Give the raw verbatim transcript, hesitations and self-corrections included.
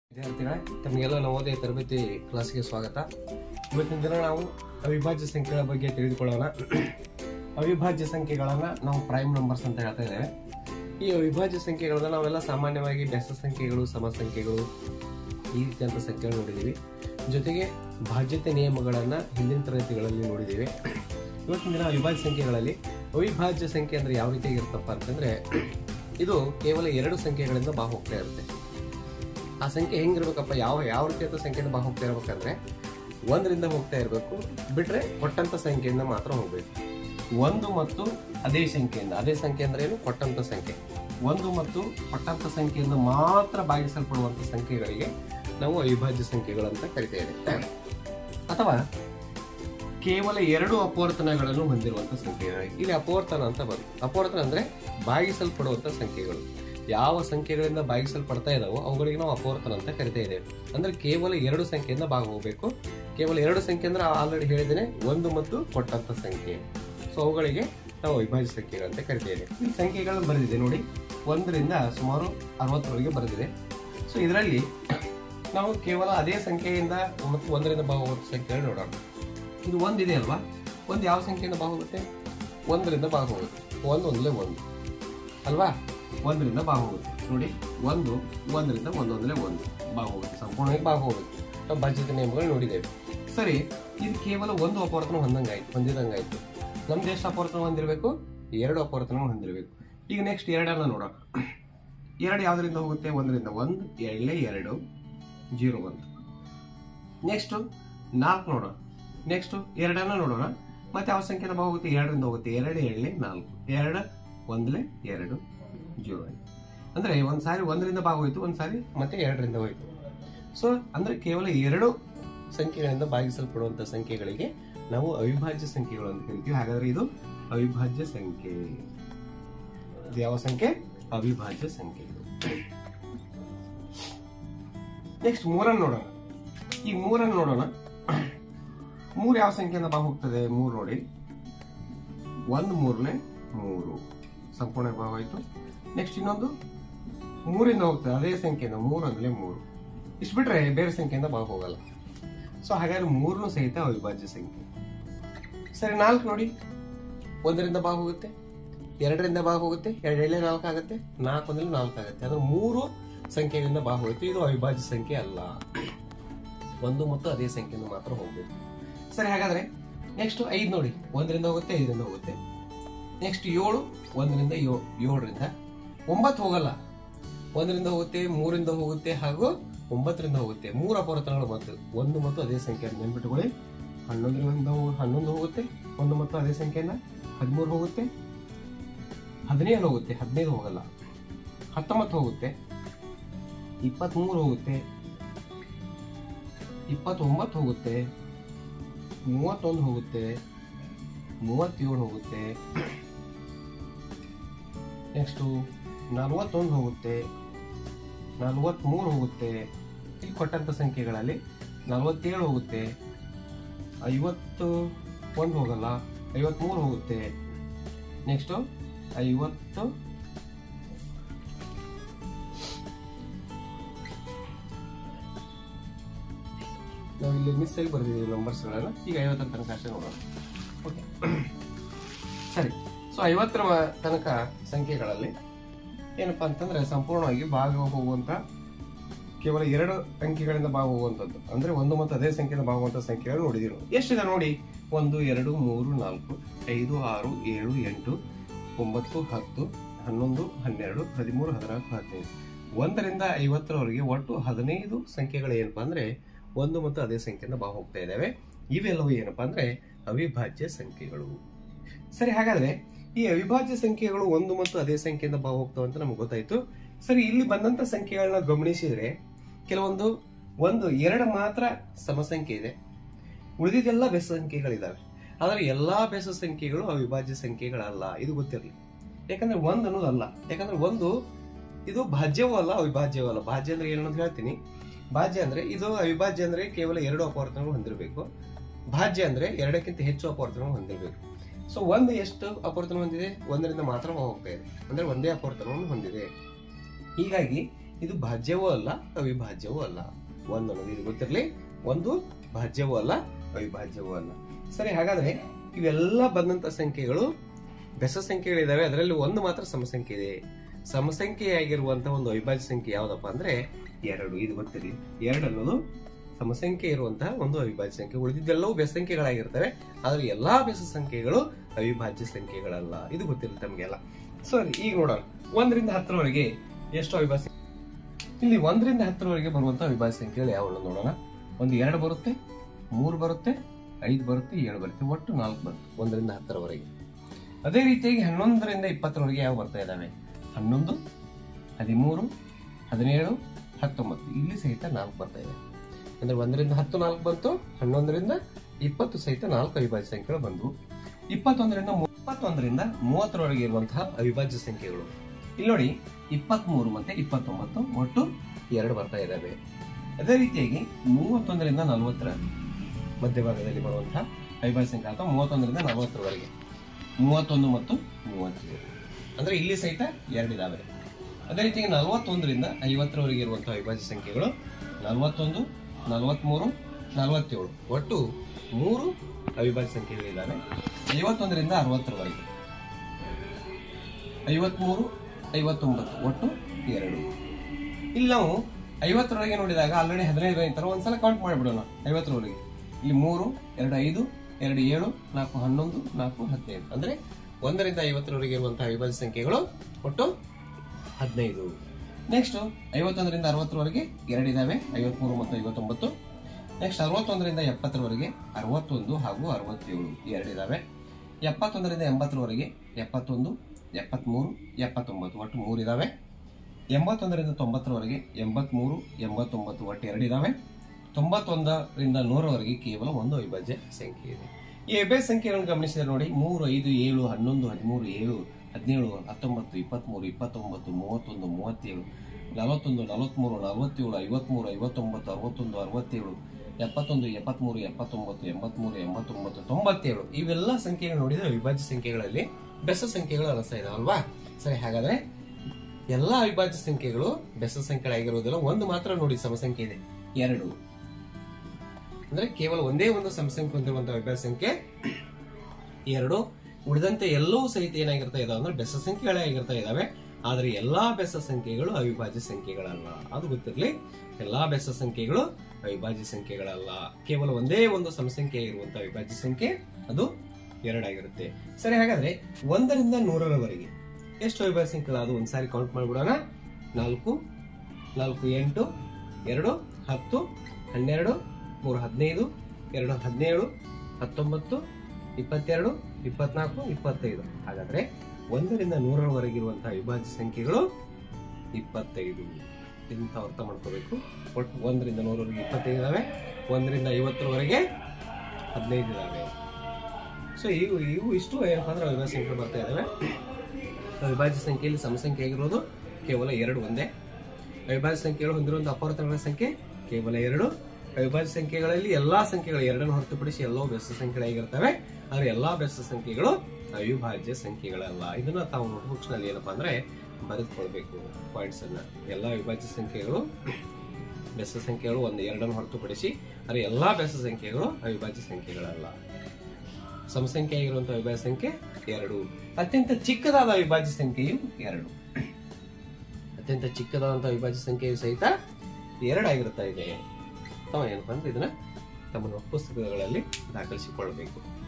ವಿದ್ಯಾರ್ಥಿಗಳೇ, ತಮಗೆಲ್ಲ ನವೋದಯ ತರಬೇತಿ ಕ್ಲಾಸ್ಗೆ ಸ್ವಾಗತ. ಇವತ್ತಿನ ದಿನ ನಾವು ಅವಿಭಾಜ್ಯ ಸಂಖ್ಯೆಗಳ ಬಗ್ಗೆ ತಿಳಿದುಕೊಳ್ಳೋಣ. ಅವಿಭಾಜ್ಯ ಸಂಖ್ಯೆಗಳನ್ನ ನಾವು ಪ್ರೈಮ್ ನಂಬರ್ಸ್ ಅಂತ ಹೇಳ್ತಾ ಇದ್ದೇವೆ. ಈ ಅವಿಭಾಜ್ಯ ಸಂಖ್ಯೆಗಳನ್ನ ನಾವೆಲ್ಲ ಸಾಮಾನ್ಯವಾಗಿ ಬೆಸ ಸಂಖ್ಯೆಗಳು, ಸಮ ಸಂಖ್ಯೆಗಳು, ಈ ರೀತಿಯಂತ ಸಂಖ್ಯೆಗಳು ನೋಡಿದೀವಿ. ಜೊತೆಗೆ ಭಾಜ್ಯತೆ ನಿಯಮಗಳನ್ನ ಹಿಂದಿನ ತರಗತಿಗಳಲ್ಲಿ ನೋಡಿದೀವಿ. ಇವತ್ತಿನ ದಿನ ಅವಿಭಾಜ್ಯ ಸಂಖ್ಯೆಗಳಲ್ಲಿ ಅವಿಭಾಜ್ಯ ಸಂಖ್ಯೆ ಅಂದ್ರೆ ಯಾವ ರೀತಿಯಾಗಿರುತ್ತಪ್ಪ ಅಂತಂದ್ರೆ, ಇದು ಕೇವಲ ಎರಡು ಸಂಖ್ಯೆಗಳಿಂದ ಬಾ ಹೋಗ್ತಾ ಇರುತ್ತೆ. ಆ ಸಂಖ್ಯೆ ಹೆಂಗಿರ್ಬೇಕಪ್ಪ, ಯಾವ ಯಾವ ರೀತಿಯಾದ ಸಂಖ್ಯೆಯಿಂದ ಬಾ ಹೋಗ್ತಾ ಇರ್ಬೇಕಂದ್ರೆ ಒಂದರಿಂದ ಹೋಗ್ತಾ ಇರಬೇಕು, ಬಿಟ್ರೆ ಕೊಟ್ಟಂತ ಸಂಖ್ಯೆಯಿಂದ ಮಾತ್ರ ಹೋಗ್ಬೇಕು. ಒಂದು ಮತ್ತು ಅದೇ ಸಂಖ್ಯೆಯಿಂದ, ಅದೇ ಸಂಖ್ಯೆ ಅಂದ್ರೆ ಏನು, ಕೊಟ್ಟಂತ ಸಂಖ್ಯೆ. ಒಂದು ಮತ್ತು ಕೊಟ್ಟಂತ ಸಂಖ್ಯೆಯಿಂದ ಮಾತ್ರ ಭಾಗಿಸಲ್ಪಡುವಂತ ಸಂಖ್ಯೆಗಳಿಗೆ ನಾವು ಅವಿಭಾಜ್ಯ ಸಂಖ್ಯೆಗಳಂತ ಕರಿತೇವೆ. ಅಥವಾ ಕೇವಲ ಎರಡು ಅಪವರ್ತನಗಳನ್ನು ಹೊಂದಿರುವಂತ ಸಂಖ್ಯೆಗಳು. ಇಲ್ಲಿ ಅಪವರ್ತನ ಅಂತ ಬಂತು. ಅಪವರ್ತನ ಅಂದ್ರೆ ಭಾಗಿಸಲ್ಪಡುವಂತ ಸಂಖ್ಯೆಗಳು. ಯಾವ ಸಂಖ್ಯೆಗಳಿಂದ ಭಾಗಿಸಲ್ಪಡ್ತಾ ಇದಾವೋ ಅವುಗಳಿಗೆ ನಾವು ಅಪವರ್ತನ ಅಂತ ಕರಿತಾ ಇದ್ದೇವೆ. ಅಂದ್ರೆ ಕೇವಲ ಎರಡು ಸಂಖ್ಯೆಯಿಂದ ಭಾಗ ಹೋಗ್ಬೇಕು. ಕೇವಲ ಎರಡು ಸಂಖ್ಯೆ ಅಂದ್ರೆ ಆಲ್ರೆಡಿ ಹೇಳಿದ್ದೇನೆ, ಒಂದು ಮತ್ತು ಕೊಟ್ಟಂತ ಸಂಖ್ಯೆ. ಸೊ ಅವುಗಳಿಗೆ ನಾವು ಅವಿಭಾಜ್ಯ ಸಂಖ್ಯೆಗಳಂತ ಕರಿತೇವೆ. ಈ ಸಂಖ್ಯೆಗಳನ್ನು ಬರೆದಿದೆ ನೋಡಿ, ಒಂದರಿಂದ ಸುಮಾರು ಅರವತ್ತರವರೆಗೆ ಬರೆದಿದೆ. ಸೊ ಇದರಲ್ಲಿ ನಾವು ಕೇವಲ ಅದೇ ಸಂಖ್ಯೆಯಿಂದ ಮತ್ತು ಒಂದರಿಂದ ಭಾಗ ಹೋಗುವ ಸಂಖ್ಯೆಗಳು ನೋಡೋಣ. ಇದು ಒಂದಿದೆ ಅಲ್ವಾ, ಒಂದು ಯಾವ ಸಂಖ್ಯೆಯಿಂದ ಭಾಗ ಹೋಗುತ್ತೆ, ಒಂದರಿಂದ ಭಾಗ ಹೋಗುತ್ತೆ. ಒಂದು ಒಂದಲೇ ಒಂದು ಅಲ್ವಾ, ಒಂದರಿಂದ ಭಾಗ ಹೋಗುತ್ತೆ ನೋಡಿ. ಒಂದು ಒಂದರಿಂದ ಒಂದೊಂದಲೇ ಒಂದು ಭಾಗ ಹೋಗುತ್ತೆ, ಸಂಪೂರ್ಣವಾಗಿ ಭಾಗ ಹೋಗುತ್ತೆ. ನಾವು ಭಾಜ್ಯತೆ ನಿಯಮಗಳು ನೋಡಿದ್ದೇವೆ. ಸರಿ, ಇದು ಕೇವಲ ಒಂದು ಅಪವರ್ತನ ಹೊಂದಂಗಾಯ್ತು ಹೊಂದಿದಂಗಾಯ್ತು. ನಮ್ದು ಎಷ್ಟು ಅಪವರ್ತನ ಹೊಂದಿರಬೇಕು, ಎರಡು ಅಪವರ್ತನ ಹೊಂದಿರಬೇಕು. ಈಗ ನೆಕ್ಸ್ಟ್ ಎರಡನ್ನ ನೋಡೋಣ. ಎರಡು ಯಾವ್ದರಿಂದ ಹೋಗುತ್ತೆ, ಒಂದರಿಂದ. ಒಂದು ಎರಡಲೇ ಎರಡು, ಜೀರೋ ಒಂದು. ನೆಕ್ಸ್ಟ್ ನಾಲ್ಕು ನೋಡೋಣ. ನೆಕ್ಸ್ಟ್ ಎರಡನ್ನ ನೋಡೋಣ. ಮತ್ತೆ ಯಾವ ಸಂಖ್ಯೆನ ಭಾಗ ಹೋಗುತ್ತೆ, ಎರಡರಿಂದ ಹೋಗುತ್ತೆ. ಎರಡು ಏಳಲೇ ನಾಲ್ಕು, ಎರಡು ಒಂದಲೇ ಎರಡು, ಜೀರೋ ಆಯ್ತು. ಅಂದ್ರೆ ಒಂದ್ ಸಾರಿ ಒಂದರಿಂದ ಭಾಗ ಹೋಯ್ತು, ಒಂದ್ ಸಾರಿ ಮತ್ತೆ ಎರಡರಿಂದ ಹೋಯ್ತು. ಸೊ ಅಂದ್ರೆ ಕೇವಲ ಎರಡು ಸಂಖ್ಯೆಗಳಿಂದ ಭಾಗಿಸಲ್ಪಡುವಂತ ಸಂಖ್ಯೆಗಳಿಗೆ ನಾವು ಅವಿಭಾಜ್ಯ ಸಂಖ್ಯೆಗಳು ಅಂತ ಕರಿತೀವಿ. ಹಾಗಾದ್ರೆ ಇದು ಅವಿಭಾಜ್ಯ ಸಂಖ್ಯೆ. ಇದು ಯಾವ ಸಂಖ್ಯೆ, ಅವಿಭಾಜ್ಯ ಸಂಖ್ಯೆ. ನೆಕ್ಸ್ಟ್ ಮೂರನ್ನು ನೋಡೋಣ. ಈ ಮೂರನ್ನು ನೋಡೋಣ. ಮೂರು ಯಾವ ಸಂಖ್ಯೆಯಿಂದ ಭಾಗ ಹೋಗ್ತದೆ, ಮೂರು ನೋಡಿ. ಒಂದು ಮೂರನೇ ಮೂರು, ಸಂಪೂರ್ಣ ಭಾಗ ಆಯ್ತು. ನೆಕ್ಸ್ಟ್ ಇನ್ನೊಂದು ಮೂರಿಂದ ಹೋಗ್ತದೆ, ಅದೇ ಸಂಖ್ಯೆಯಿಂದ. ಮೂರು ಅಂದ್ರೆ ಮೂರು. ಇಷ್ಟು ಬಿಟ್ರೆ ಬೇರೆ ಸಂಖ್ಯೆಯಿಂದ ಭಾಗ ಹೋಗಲ್ಲ. ಸೊ ಹಾಗಾದ್ರೆ ಮೂರನ್ನು ಸಹಿತ ಅವಿಭಾಜ್ಯ ಸಂಖ್ಯೆ. ಸರಿ, ನಾಲ್ಕು ನೋಡಿ. ಒಂದರಿಂದ ಭಾಗ ಹೋಗುತ್ತೆ, ಎರಡರಿಂದ ಭಾಗ ಹೋಗುತ್ತೆ, ಎರಡು ಏಳೇ ನಾಲ್ಕು ಆಗುತ್ತೆ, ನಾಲ್ಕು ಅಂದ್ರೆ ನಾಲ್ಕು ಆಗುತ್ತೆ. ಅಂದ್ರೆ ಮೂರು ಸಂಖ್ಯೆಗಳಿಂದ ಭಾಗ ಹೋಗುತ್ತೆ. ಇದು ಅವಿಭಾಜ್ಯ ಸಂಖ್ಯೆ ಅಲ್ಲ. ಒಂದು ಮತ್ತು ಅದೇ ಸಂಖ್ಯೆಯಿಂದ ಮಾತ್ರ ಹೋಗ್ಬೇಕು. ಸರಿ, ಹಾಗಾದ್ರೆ ನೆಕ್ಸ್ಟ್ ಐದು ನೋಡಿ. ಒಂದರಿಂದ ಹೋಗುತ್ತೆ, ಐದರಿಂದ ಹೋಗುತ್ತೆ. ನೆಕ್ಸ್ಟ್ ಏಳು, ಒಂದರಿಂದ ಏಳರಿಂದ. ಒಂಬತ್ತು ಹೋಗಲ್ಲ, ಒಂದರಿಂದ ಹೋಗುತ್ತೆ, ಮೂರಿಂದ ಹೋಗುತ್ತೆ, ಹಾಗೂ ಒಂಬತ್ತರಿಂದ ಹೋಗುತ್ತೆ. ಮೂರು ಅಪವರ್ತನಗಳು ಮತ್ತು ಒಂದು ಮತ್ತು ಅದೇ ಸಂಖ್ಯೆ ನೆನ್ಬಿಟ್ಟುಕೊಳ್ಳಿ. ಹನ್ನೊಂದರಿಂದ ಹನ್ನೊಂದು ಹೋಗುತ್ತೆ, ಒಂದು ಮತ್ತು ಅದೇ ಸಂಖ್ಯೆಯಿಂದ. ಹದಿಮೂರು ಹೋಗುತ್ತೆ, ಹದಿನೇಳು ಹೋಗುತ್ತೆ, ಹದಿನೈದು ಹೋಗಲ್ಲ. ಹತ್ತೊಂಬತ್ತು ಹೋಗುತ್ತೆ, ಇಪ್ಪತ್ಮೂರು ಹೋಗುತ್ತೆ, ಇಪ್ಪತ್ತೊಂಬತ್ತು ಹೋಗುತ್ತೆ, ಮೂವತ್ತೊಂದು ಹೋಗುತ್ತೆ, ಮೂವತ್ತೇಳು ಹೋಗುತ್ತೆ. ನೆಕ್ಸ್ಟು ನಲವತ್ತೊಂದು ಹೋಗುತ್ತೆ, ನಲವತ್ಮೂರು ಹೋಗುತ್ತೆ. ಇಲ್ಲಿ ಕೊಟ್ಟಂತ ಸಂಖ್ಯೆಗಳಲ್ಲಿ ನಲವತ್ತೇಳು ಹೋಗುತ್ತೆ, ಐವತ್ತು ಒಂದು ಹೋಗಲ್ಲ, ಐವತ್ಮೂರು ಹೋಗುತ್ತೆ. ನೆಕ್ಸ್ಟು ಐವತ್ತು ನಾವು ಇಲ್ಲಿ ಮಿಸ್ ಆಗಿ ಬರ್ದಿದ್ದೀವಿ ನಂಬರ್ಸ್ಗಳನ್ನ. ಈಗ ಐವತ್ತರ ತನಕ ಅಷ್ಟೇ ನೋಡೋಣ. ಓಕೆ, ಸರಿ. ಸೊ ಐವತ್ತರ ತನಕ ಸಂಖ್ಯೆಗಳಲ್ಲಿ ಏನಪ್ಪಾ ಅಂತಂದ್ರೆ ಸಂಪೂರ್ಣವಾಗಿ ಭಾಗ ಹೋಗುವಂತ ಕೇವಲ ಎರಡು ಅಂಕಿಗಳಿಂದ ಭಾಗ ಹೋಗುವಂತದ್ದು, ಅಂದ್ರೆ ಒಂದು ಮತ್ತು ಅದೇ ಸಂಖ್ಯೆಯಿಂದ ಭಾಗ ಹೋಗುವಂತ ಸಂಖ್ಯೆಗಳು ನೋಡಿದಿರು. ಎಷ್ಟಿದೆ ನೋಡಿ, ಒಂದು ಎರಡು ಮೂರು ನಾಲ್ಕು ಐದು ಆರು ಏಳು ಎಂಟು ಒಂಬತ್ತು ಹತ್ತು ಹನ್ನೊಂದು ಹನ್ನೆರಡು ಹದಿಮೂರು ಹದಿನಾಲ್ಕು ಹದಿನೈದು. ಒಂದರಿಂದ ಐವತ್ತರವರೆಗೆ ಒಟ್ಟು ಹದಿನೈದು ಸಂಖ್ಯೆಗಳು ಏನಪ್ಪಾ ಅಂದ್ರೆ ಒಂದು ಮತ್ತು ಅದೇ ಸಂಖ್ಯೆಯಿಂದ ಭಾಗ ಹೋಗ್ತಾ ಇದ್ದಾವೆ. ಇವೆಲ್ಲವೂ ಏನಪ್ಪಾ ಅಂದ್ರೆ ಅವಿಭಾಜ್ಯ ಸಂಖ್ಯೆಗಳು. ಸರಿ, ಹಾಗಾದ್ರೆ ಈ ಅವಿಭಾಜ್ಯ ಸಂಖ್ಯೆಗಳು ಒಂದು ಮತ್ತು ಅದೇ ಸಂಖ್ಯೆಯಿಂದ ಭಾಗ ಹೋಗ್ತಾವ ಅಂತ ನಮ್ಗೆ ಗೊತ್ತಾಯ್ತು. ಸರಿ, ಇಲ್ಲಿ ಬಂದಂತ ಸಂಖ್ಯೆಗಳನ್ನ ಗಮನಿಸಿದ್ರೆ ಕೆಲವೊಂದು ಒಂದು ಎರಡು ಮಾತ್ರ ಸಮಸಂಖ್ಯೆ ಇದೆ, ಉಳಿದಿದ್ದೆಲ್ಲ ಬೆಸ ಸಂಖ್ಯೆಗಳಿದಾವೆ. ಆದ್ರೆ ಎಲ್ಲಾ ಬೆಸ ಸಂಖ್ಯೆಗಳು ಅವಿಭಾಜ್ಯ ಸಂಖ್ಯೆಗಳಲ್ಲ, ಇದು ಗೊತ್ತಿರಲಿ. ಯಾಕಂದ್ರೆ ಒಂದು ಅನ್ನೋದಲ್ಲ. ಯಾಕಂದ್ರೆ ಒಂದು ಇದು ಭಾಜ್ಯವೂ ಅಲ್ಲ, ಅವಿಭಾಜ್ಯವೂ ಅಲ್ಲ. ಭಾಜ್ಯ ಅಂದ್ರೆ ಏನಂತ ಹೇಳ್ತೀನಿ. ಭಾಜ್ಯ ಅಂದ್ರೆ ಇದು, ಅವಿಭಾಜ್ಯ ಅಂದ್ರೆ ಕೇವಲ ಎರಡು ಅಪವರ್ತನಗಳು ಹೊಂದಿರಬೇಕು. ಭಾಜ್ಯ ಅಂದ್ರೆ ಎರಡಕ್ಕಿಂತ ಹೆಚ್ಚು ಅಪವರ್ತನಗಳು ಹೊಂದಿರಬೇಕು. ಸೊ ಒಂದು ಎಷ್ಟು ಅಪವರ್ತನ ಹೊಂದಿದೆ, ಒಂದರಿಂದ ಮಾತ್ರ ಹೋಗ್ತಾ ಇದೆ, ಅಂದ್ರೆ ಒಂದೇ ಅಪವರ್ತನವನ್ನು ಹೊಂದಿದೆ. ಹೀಗಾಗಿ ಇದು ಭಾಜ್ಯವೂ ಅಲ್ಲ ಅವಿಭಾಜ್ಯವೂ ಅಲ್ಲ. ಒಂದು ಅನ್ನೋದು ಇದು ಗೊತ್ತಿರಲಿ, ಒಂದು ಭಾಜ್ಯವೂ ಅಲ್ಲ ಅವಿಭಾಜ್ಯವೂ ಅಲ್ಲ. ಸರಿ, ಹಾಗಾದ್ರೆ ಇವೆಲ್ಲ ಬಂದಂತ ಸಂಖ್ಯೆಗಳು ಬೆಸ ಸಂಖ್ಯೆಗಳಿದಾವೆ. ಅದರಲ್ಲಿ ಒಂದು ಮಾತ್ರ ಸಮಸಂಖ್ಯೆ ಇದೆ. ಸಮಸಂಖ್ಯೆಯಾಗಿರುವಂತಹ ಒಂದು ಅವಿಭಾಜ್ಯ ಸಂಖ್ಯೆ ಯಾವ್ದಪ್ಪ ಅಂದ್ರೆ ಎರಡು. ಇದು ಗೊತ್ತಿರಲಿ, ಎರಡು ಅನ್ನೋದು ಸಮಸಂಖ್ಯೆ ಇರುವಂತಹ ಒಂದು ಅವಿಭಾಜ್ಯ ಸಂಖ್ಯೆ. ಉಳಿದಿದ್ದೆಲ್ಲವೂ ಬೆಸ ಸಂಖ್ಯೆಗಳಾಗಿರ್ತವೆ, ಆದ್ರೆ ಎಲ್ಲಾ ಬೆಸ ಸಂಖ್ಯೆಗಳು ಅವಿಭಾಜ್ಯ ಸಂಖ್ಯೆಗಳಲ್ಲ. ಇದು ಗೊತ್ತಿರುತ್ತೆ ತಮ್ಗೆಲ್ಲ. ಸರಿ, ಈಗ ನೋಡೋಣ ಒಂದರಿಂದ ಹತ್ತರವರೆಗೆ ಎಷ್ಟು ಅವಿಭಾಜ್ಯ. ಇಲ್ಲಿ ಒಂದರಿಂದ ಹತ್ತರವರೆಗೆ ಬರುವಂತಹ ಅವಿಭಾಜ್ಯ ಸಂಖ್ಯೆಗಳು ಯಾವ ನೋಡೋಣ. ಒಂದು ಎರಡು ಬರುತ್ತೆ, ಮೂರು ಬರುತ್ತೆ, ಐದು ಬರುತ್ತೆ, ಏಳು ಬರುತ್ತೆ, ಒಟ್ಟು ನಾಲ್ಕು ಬರುತ್ತೆ ಒಂದರಿಂದ ಹತ್ತರವರೆಗೆ. ಅದೇ ರೀತಿಯಾಗಿ ಹನ್ನೊಂದರಿಂದ ಇಪ್ಪತ್ತರವರೆಗೆ ಯಾವ ಬರ್ತಾ ಇದಾವೆ. ಹನ್ನೊಂದು, ಹದಿಮೂರು, ಹದಿನೇಳು, ಹತ್ತೊಂಬತ್ತು, ಇಲ್ಲಿ ಸಹಿತ ನಾಲ್ಕು ಬರ್ತಾ ಇದೆ. ಅಂದ್ರೆ ಒಂದರಿಂದ ಹತ್ತು ನಾಲ್ಕು ಬಂತು, ಹನ್ನೊಂದರಿಂದ ಇಪ್ಪತ್ತು ಸಹಿತ ನಾಲ್ಕು ಅವಿಭಾಜ್ಯ ಸಂಖ್ಯೆಗಳು ಬಂದವು. ಇಪ್ಪತ್ತೊಂದರಿಂದ ಇಪ್ಪತ್ತೊಂದರಿಂದ ಮೂವತ್ತರವರೆಗೆ ಇರುವಂತಹ ಅವಿಭಾಜ್ಯ ಸಂಖ್ಯೆಗಳು ಇಲ್ಲಿ ನೋಡಿ, ಇಪ್ಪತ್ತ್ ಮೂರು ಮತ್ತೆ ಇಪ್ಪತ್ತೊಂಬತ್ತು, ಒಟ್ಟು ಎರಡು ಬರ್ತಾ ಇದ್ದಾವೆ. ಅದೇ ರೀತಿಯಾಗಿ ಮೂವತ್ತೊಂದರಿಂದ ನಲವತ್ತರ ಮಧ್ಯಭಾಗದಲ್ಲಿ ಬರುವಂತಹ ಅವಿಭಾಜ್ಯ ಸಂಖ್ಯೆ ಅಥವಾ ಮೂವತ್ತೊಂದರಿಂದ ನಲವತ್ತರವರೆಗೆ ಮೂವತ್ತೊಂದು ಮತ್ತು ಮೂವತ್ತೇಳು, ಅಂದ್ರೆ ಇಲ್ಲಿ ಸಹಿತ ಎರಡಿದಾವೆ. ಅದೇ ರೀತಿಯಾಗಿ ನಲವತ್ತೊಂದರಿಂದ ಐವತ್ತರವರೆಗೆ ಇರುವಂತಹ ಅವಿಭಾಜ್ಯ ಸಂಖ್ಯೆಗಳು ನಲವತ್ತೊಂದು, ನಲವತ್ಮೂರು, ನಲವತ್ತೇಳು, ಒಟ್ಟು ಮೂರು ಅವಿಭಾಜ್ಯ ಸಂಖ್ಯೆಗಳಿದ್ದಾವೆ. ಐವತ್ತೊಂದರಿಂದ ಅರವತ್ತರವರೆಗೆ ಐವತ್ಮೂರು, ಐವತ್ತೊಂಬತ್ತು, ಒಟ್ಟು ಎರಡು. ಇಲ್ಲಿ ನಾವು ಐವತ್ತರವರೆಗೆ ನೋಡಿದಾಗ ಆಲ್ರೆಡಿ ಹದಿನೈದು ತರ ಒಂದ್ಸಲ ಕೌಂಟ್ ಮಾಡಿಬಿಡೋಣ. ಐವತ್ತರವರೆಗೆ ಇಲ್ಲಿ ಮೂರು, ಎರಡು ಐದು, ಎರಡು ಏಳು, ನಾಲ್ಕು ಹನ್ನೊಂದು, ನಾಲ್ಕು ಹದಿನೈದು, ಅಂದ್ರೆ ಒಂದರಿಂದ ಐವತ್ತರವರೆಗೆ ಇರುವಂತಹ ಅವಿಭಾಜ್ಯ ಸಂಖ್ಯೆಗಳು ಒಟ್ಟು ಹದಿನೈದು. ನೆಕ್ಸ್ಟ್ ಐವತ್ತೊಂದರಿಂದ ಅರವತ್ತರವರೆಗೆ ಎರಡಿದಾವೆ, ಐವತ್ಮೂರು ಮತ್ತು ಐವತ್ತೊಂಬತ್ತು. ನೆಕ್ಸ್ಟ್ ಅರವತ್ತೊಂದರಿಂದ ಎಪ್ಪತ್ತರವರೆಗೆ ಅರವತ್ತೊಂದು ಹಾಗೂ ಅರವತ್ತೇಳು ಎರಡಿದಾವೆ. ಎಪ್ಪತ್ತೊಂದರಿಂದ ಎಂಬತ್ತರವರೆಗೆ ಎಪ್ಪತ್ತೊಂದು, ಎಪ್ಪತ್ಮೂರು, ಎಪ್ಪತ್ತೊಂಬತ್ತು, ಒಟ್ಟು ಮೂರಿದಾವೆ. ಎಂಬತ್ತೊಂದರಿಂದ ತೊಂಬತ್ತರವರೆಗೆ ಎಂಬತ್ಮೂರು, ಎಂಬತ್ತೊಂಬತ್ತು, ಒಟ್ಟು ಎರಡಿದಾವೆ. ತೊಂಬತ್ತೊಂದರಿಂದ ನೂರವರೆಗೆ ಕೇವಲ ಒಂದು ಅವಿಭಾಜ್ಯ ಸಂಖ್ಯೆ ಇದೆ. ಈ ಅವಿಭಾಜ್ಯ ಸಂಖ್ಯೆಗಳನ್ನು ಗಮನಿಸಿದರೆ ನೋಡಿ, ಮೂರು, ಐದು, ಏಳು, ಹನ್ನೊಂದು, ಹದಿಮೂರು, ಏಳು, ಹದಿನೇಳು, ಹತ್ತೊಂಬತ್ತು, ಇಪ್ಪತ್ಮೂರು, ಇಪ್ಪತ್ತೊಂಬತ್ತು, ಮೂವತ್ತೊಂದು, ಮೂವತ್ತೇಳು, ನಲವತ್ತೊಂದು, ನಲವತ್ಮೂರು, ನಲವತ್ತೇಳು, ಐವತ್ಮೂರು, ಐವತ್ತೊಂಬತ್ತು, ಅರವತ್ತೊಂದು, ಅರವತ್ತೇಳು, ಎಪ್ಪತ್ತೊಂದು, ಎಪ್ಪತ್ಮೂರು, ಎಪ್ಪತ್ತೊಂಬತ್ತು, ಎಂಬತ್ಮೂರು, ಎಂಬತ್ತೊಂಬತ್ತು, ತೊಂಬತ್ತೇಳು, ಇವೆಲ್ಲ ಸಂಖ್ಯೆಗಳು ನೋಡಿದ್ರೆ ಅವಿಭಾಜ್ಯ ಸಂಖ್ಯೆಗಳಲ್ಲಿ ಬೆಸ ಸಂಖ್ಯೆಗಳು ಅನಿಸ್ತಾ ಇದಾವಲ್ವಾ. ಸರಿ, ಹಾಗಾದ್ರೆ ಎಲ್ಲಾ ಅವಿಭಾಜ್ಯ ಸಂಖ್ಯೆಗಳು ಬೆಸ ಸಂಖ್ಯೆಗಳಾಗಿರುವುದಿಲ್ಲ. ಒಂದು ಮಾತ್ರ ನೋಡಿ ಸಮಸಂಖ್ಯೆ ಇದೆ, ಎರಡು. ಅಂದ್ರೆ ಕೇವಲ ಒಂದೇ ಒಂದು ಸಮಸಂಖ್ಯೆ ಹೊಂದಿರುವಂತಹ ಅವಿಭಾಜ್ಯ ಸಂಖ್ಯೆ ಎರಡು. ಉಳಿದಂತೆ ಎಲ್ಲವೂ ಸಹಿತ ಏನಾಗಿರ್ತಾ ಇದಾವೆ ಅಂದ್ರೆ ಬೆಸ ಸಂಖ್ಯೆಗಳೇ ಆಗಿರ್ತಾ ಇದಾವೆ. ಆದ್ರೆ ಎಲ್ಲಾ ಬೆಸ ಸಂಖ್ಯೆಗಳು ಅವಿಭಾಜ್ಯ ಸಂಖ್ಯೆಗಳಲ್ಲ. ಅದು ಗೊತ್ತಿರಲಿ, ಎಲ್ಲಾ ಬೆಸ ಸಂಖ್ಯೆಗಳು ಅವಿಭಾಜ್ಯ ಸಂಖ್ಯೆಗಳಲ್ಲ. ಕೇವಲ ಒಂದೇ ಒಂದು ಸಮಸಂಖ್ಯೆ ಇರುವಂತಹ ಅವಿಭಾಜ್ಯ ಸಂಖ್ಯೆ ಅದು ಎರಡಾಗಿರುತ್ತೆ. ಸರಿ, ಹಾಗಾದ್ರೆ ಒಂದರಿಂದ ನೂರರವರೆಗೆ ಎಷ್ಟು ಅವಿಭಾಜ್ಯ ಸಂಖ್ಯೆಗಳು ಅದು ಒಂದ್ಸಾರಿ ಕೌಂಟ್ ಮಾಡ್ಬಿಡೋಣ. ನಾಲ್ಕು, ನಾಲ್ಕು ಎಂಟು, ಎರಡು ಹತ್ತು, ಹನ್ನೆರಡು, ಮೂರು ಹದಿನೈದು, ಎರಡು ಹದಿನೇಳು, ಹತ್ತೊಂಬತ್ತು, ಇಪ್ಪತ್ತೆರಡು, ಇಪ್ಪತ್ನಾಲ್ಕು, ಇಪ್ಪತ್ತೈದು. ಹಾಗಾದ್ರೆ ಒಂದರಿಂದ ನೂರರವರೆಗಿರುವಂತಹ ಅವಿಭಾಜ್ಯ ಸಂಖ್ಯೆಗಳು ಇಪ್ಪತ್ತೈದು. ಇಂತ ಅರ್ಥ ಮಾಡ್ಕೋಬೇಕು. ಒಟ್ಟು ಒಂದರಿಂದ ನೂರವರೆಗೆ ಇಪ್ಪತ್ತೈದು ಇದಾವೆ, ಒಂದರಿಂದ ಐವತ್ತರವರೆಗೆ ಹದಿನೈದು ಇದಾವೆ. ಸೊ ಇವು ಇವು ಇಷ್ಟು ಏನಪ್ಪಾ ಅಂದ್ರೆ ಅವಿಭಾಜ್ಯ ಸಂಖ್ಯೆ ಬರ್ತಾ ಇದಾವೆ. ಅವಿಭಾಜ್ಯ ಸಂಖ್ಯೆಯಲ್ಲಿ ಸಮಸಂಖ್ಯೆ ಆಗಿರೋದು ಕೇವಲ ಎರಡು ಒಂದೇ. ಅವಿಭಾಜ್ಯ ಸಂಖ್ಯೆಗಳು ಹೊಂದಿರುವಂತಹ ಅಪವರ್ತನಗಳ ಸಂಖ್ಯೆ ಕೇವಲ ಎರಡು. ಅವಿಭಾಜ್ಯ ಸಂಖ್ಯೆಗಳಲ್ಲಿ ಎಲ್ಲಾ ಸಂಖ್ಯೆಗಳು ಎರಡನ್ನು ಹೊರತುಪಡಿಸಿ ಎಲ್ಲವೂ ಬೆಸ ಸಂಖ್ಯೆಗಳಾಗಿರ್ತವೆ. ಆದ್ರೆ ಎಲ್ಲಾ ಬೆಸ ಸಂಖ್ಯೆಗಳು ಅವಿಭಾಜ್ಯ ಸಂಖ್ಯೆಗಳಲ್ಲ. ಇದನ್ನ ತಾವು ನೋಟ್ಬುಕ್ಸ್ ನಲ್ಲಿ ಏನಪ್ಪಾ ಅಂದ್ರೆ ಬರೆದುಕೊಳ್ಬೇಕು ಪಾಯಿಂಟ್ಸ್ ಅನ್ನ. ಎಲ್ಲಾ ಅವಿಭಾಜ್ಯ ಸಂಖ್ಯೆಗಳು ಬೆಸ ಸಂಖ್ಯೆಗಳು ಒಂದು ಎರಡನ್ನು ಹೊರತುಪಡಿಸಿ, ಆದ್ರೆ ಎಲ್ಲಾ ಬೆಸ ಸಂಖ್ಯೆಗಳು ಅವಿಭಾಜ್ಯ ಸಂಖ್ಯೆಗಳಲ್ಲ. ಸಮಸಂಖ್ಯೆ ಆಗಿರುವಂತಹ ಅವಿಭಾಜ್ಯ ಸಂಖ್ಯೆ ಎರಡು. ಅತ್ಯಂತ ಚಿಕ್ಕದಾದ ಅವಿಭಾಜ್ಯ ಸಂಖ್ಯೆಯು ಎರಡು. ಅತ್ಯಂತ ಚಿಕ್ಕದಾದಂತಹ ಅವಿಭಾಜ್ಯ ಸಂಖ್ಯೆಯು ಸಹಿತ ಎರಡಾಗಿರ್ತಾ ಇದೆ. ತಾವು ಏನಪ್ಪಾ ಅಂದ್ರೆ ಇದನ್ನ ತಮ್ಮ ಪುಸ್ತಕಗಳಲ್ಲಿ ದಾಖಲಿಸಿಕೊಳ್ಳಬೇಕು.